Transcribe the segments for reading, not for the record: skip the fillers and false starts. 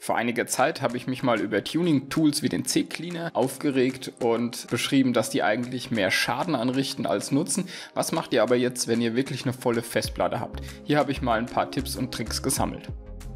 Vor einiger Zeit habe ich mich mal über Tuning-Tools wie den CCleaner aufgeregt und beschrieben, dass die eigentlich mehr Schaden anrichten als Nutzen. Was macht ihr aber jetzt, wenn ihr wirklich eine volle Festplatte habt? Hier habe ich mal ein paar Tipps und Tricks gesammelt.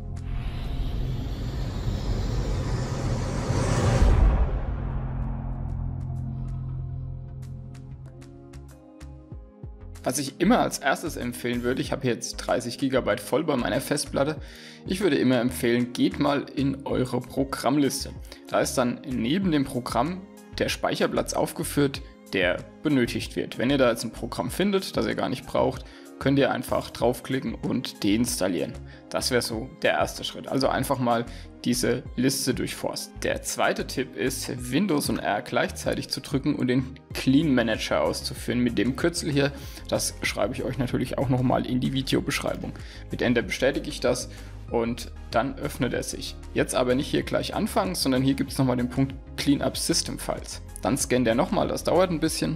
Was ich immer als erstes empfehlen würde, ich habe jetzt 30 GB voll bei meiner Festplatte, ich würde immer empfehlen, geht mal in eure Programmliste. Da ist dann neben dem Programm der Speicherplatz aufgeführt, der benötigt wird. Wenn ihr da jetzt ein Programm findet, das ihr gar nicht braucht, könnt ihr einfach draufklicken und deinstallieren. Das wäre so der erste Schritt. Also einfach mal diese Liste durchforsten. Der zweite Tipp ist, Windows und R gleichzeitig zu drücken und den Clean Manager auszuführen. Mit dem Kürzel hier, das schreibe ich euch natürlich auch nochmal in die Videobeschreibung. Mit Enter bestätige ich das und dann öffnet er sich. Jetzt aber nicht hier gleich anfangen, sondern hier gibt es nochmal den Punkt Clean Up System Files. Dann scannt er nochmal, das dauert ein bisschen.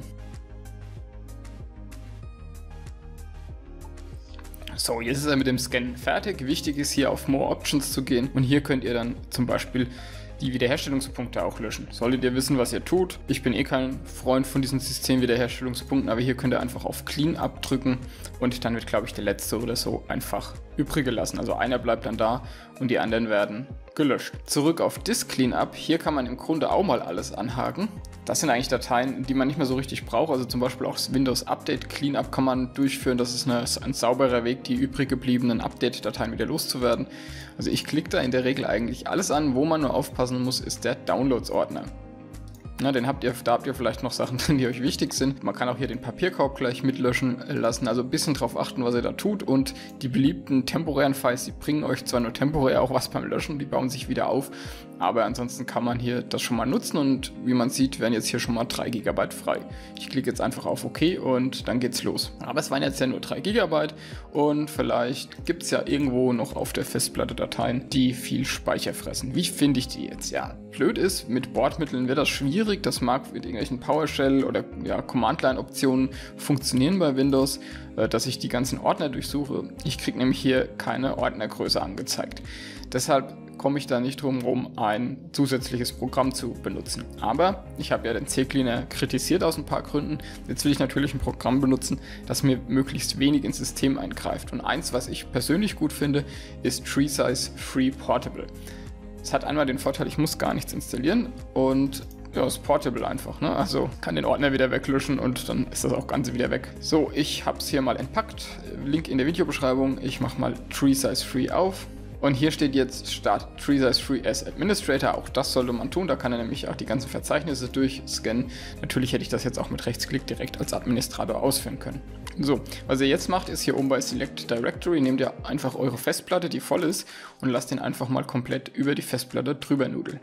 So, jetzt ist er mit dem Scan fertig. Wichtig ist hier auf More Options zu gehen und hier könnt ihr dann zum Beispiel die Wiederherstellungspunkte auch löschen. Solltet ihr wissen, was ihr tut. Ich bin eh kein Freund von diesen Systemwiederherstellungspunkten, aber hier könnt ihr einfach auf Clean abdrücken und dann wird, glaube ich, der letzte oder so einfach übrig gelassen. Also einer bleibt dann da und die anderen werden gelöscht. Zurück auf Disk Cleanup. Hier kann man im Grunde auch mal alles anhaken. Das sind eigentlich Dateien, die man nicht mehr so richtig braucht. Also zum Beispiel auch das Windows Update Cleanup kann man durchführen. Das ist ein sauberer Weg, die übrig gebliebenen Update-Dateien wieder loszuwerden. Also ich klicke da in der Regel eigentlich alles an. Wo man nur aufpassen muss, ist der Downloads-Ordner. Na, da habt ihr vielleicht noch Sachen drin, die euch wichtig sind. Man kann auch hier den Papierkorb gleich mitlöschen lassen. Also ein bisschen drauf achten, was ihr da tut. Und die beliebten temporären Files, die bringen euch zwar nur temporär auch was beim Löschen, die bauen sich wieder auf. Aber ansonsten kann man hier das schon mal nutzen und wie man sieht, werden jetzt hier schon mal 3 GB frei. Ich klicke jetzt einfach auf OK und dann geht's los. Aber es waren jetzt ja nur 3 GB und vielleicht gibt es ja irgendwo noch auf der Festplatte Dateien, die viel Speicher fressen. Wie finde ich die jetzt? Ja, blöd ist, mit Bordmitteln wird das schwierig. Das mag mit irgendwelchen PowerShell oder Command-Line-Optionen funktionieren bei Windows, dass ich die ganzen Ordner durchsuche. Ich kriege nämlich hier keine Ordnergröße angezeigt. Deshalb komme ich da nicht drum herum, ein zusätzliches Programm zu benutzen. Aber ich habe ja den CCleaner kritisiert aus ein paar Gründen. Jetzt will ich natürlich ein Programm benutzen, das mir möglichst wenig ins System eingreift. Und eins, was ich persönlich gut finde, ist TreeSize Free Portable. Es hat einmal den Vorteil, ich muss gar nichts installieren und ja, ist portable einfach, ne? Also kann den Ordner wieder weglöschen und dann ist das auch Ganze wieder weg. So, ich habe es hier mal entpackt. Link in der Videobeschreibung. Ich mache mal TreeSize Free auf. Und hier steht jetzt Start TreeSize Free as Administrator. Auch das sollte man tun. Da kann er nämlich auch die ganzen Verzeichnisse durchscannen. Natürlich hätte ich das jetzt auch mit Rechtsklick direkt als Administrator ausführen können. So, was ihr jetzt macht, ist hier oben bei Select Directory, nehmt ihr einfach eure Festplatte, die voll ist, und lasst den einfach mal komplett über die Festplatte drüber nudeln.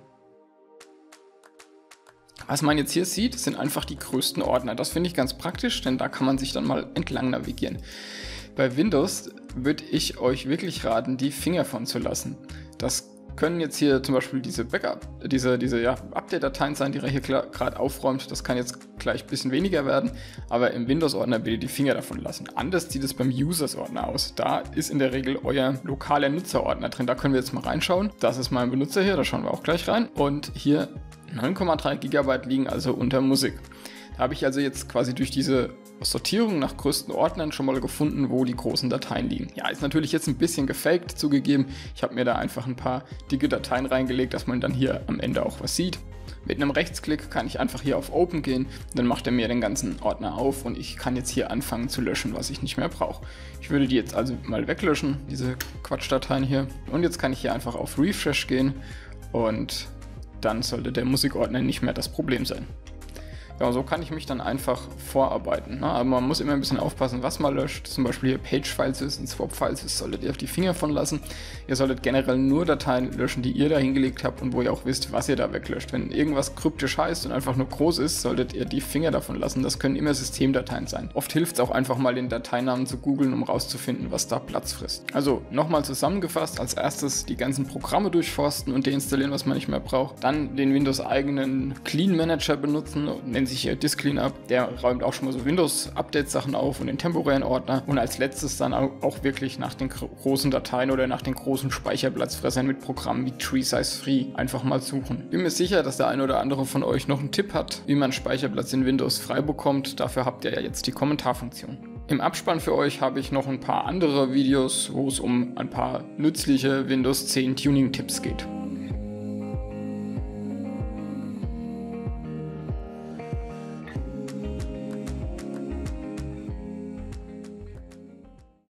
Was man jetzt hier sieht, sind einfach die größten Ordner. Das finde ich ganz praktisch, denn da kann man sich dann mal entlang navigieren. Bei Windows würde ich euch wirklich raten, die Finger von zu lassen. Das können jetzt hier zum Beispiel diese Update-Dateien sein, die ihr hier gerade aufräumt. Das kann jetzt gleich ein bisschen weniger werden, aber im Windows-Ordner bitte die Finger davon lassen. Anders sieht es beim Users-Ordner aus. Da ist in der Regel euer lokaler Nutzerordner drin. Da können wir jetzt mal reinschauen. Das ist mein Benutzer hier, da schauen wir auch gleich rein. Und hier 9,3 GB liegen also unter Musik. Da habe ich also jetzt quasi durch diese Sortierung nach größten Ordnern schon mal gefunden, wo die großen Dateien liegen. Ja, ist natürlich jetzt ein bisschen gefaked zugegeben. Ich habe mir da einfach ein paar dicke Dateien reingelegt, dass man dann hier am Ende auch was sieht. Mit einem Rechtsklick kann ich einfach hier auf Open gehen, dann macht er mir den ganzen Ordner auf und ich kann jetzt hier anfangen zu löschen, was ich nicht mehr brauche. Ich würde die jetzt also mal weglöschen, diese Quatschdateien hier. Und jetzt kann ich hier einfach auf Refresh gehen und dann sollte der Musikordner nicht mehr das Problem sein. Ja, so kann ich mich dann einfach vorarbeiten. Ne? Aber man muss immer ein bisschen aufpassen, was man löscht. Zum Beispiel hier Page-Files ist und Swap-Files ist, solltet ihr auf die Finger von lassen. Ihr solltet generell nur Dateien löschen, die ihr da hingelegt habt und wo ihr auch wisst, was ihr da weglöscht. Wenn irgendwas kryptisch heißt und einfach nur groß ist, solltet ihr die Finger davon lassen. Das können immer Systemdateien sein. Oft hilft es auch einfach mal, den Dateinamen zu googeln, um rauszufinden, was da Platz frisst. Also nochmal zusammengefasst, als erstes die ganzen Programme durchforsten und deinstallieren, was man nicht mehr braucht. Dann den Windows-eigenen Clean Manager benutzen, nennen sich hier Disk Cleanup. Der räumt auch schon mal so Windows-Update-Sachen auf und den temporären Ordner. Und als letztes dann auch wirklich nach den großen Dateien oder nach den großen Speicherplatzfressern mit Programmen wie TreeSize-Free einfach mal suchen. Bin mir sicher, dass der eine oder andere von euch noch einen Tipp hat, wie man Speicherplatz in Windows frei bekommt. Dafür habt ihr ja jetzt die Kommentarfunktion. Im Abspann für euch habe ich noch ein paar andere Videos, wo es um ein paar nützliche Windows 10 Tuning-Tipps geht.